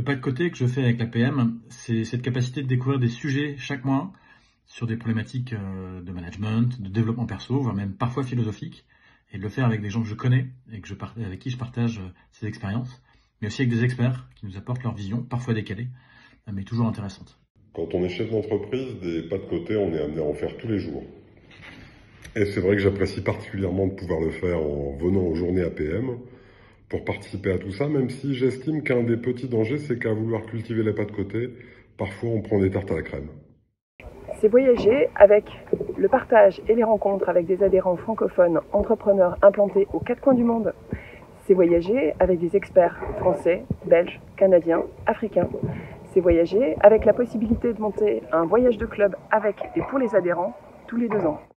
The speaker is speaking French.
pas de côté que je fais avec l'APM, c'est cette capacité de découvrir des sujets chaque mois sur des problématiques de management, de développement perso, voire même parfois philosophiques, et de le faire avec des gens que je connais et avec qui je partage ces expériences, mais aussi avec des experts qui nous apportent leur vision, parfois décalée, mais toujours intéressante. Quand on est chef d'entreprise, des pas de côté, on est amené à en faire tous les jours. Et c'est vrai que j'apprécie particulièrement de pouvoir le faire en venant aux journées APM pour participer à tout ça, même si j'estime qu'un des petits dangers, c'est qu'à vouloir cultiver les pas de côté, parfois on prend des tartes à la crème. C'est voyager avec le partage et les rencontres avec des adhérents francophones, entrepreneurs implantés aux quatre coins du monde. C'est voyager avec des experts français, belges, canadiens, africains. C'est voyager avec la possibilité de monter un voyage de club avec et pour les adhérents tous les 2 ans.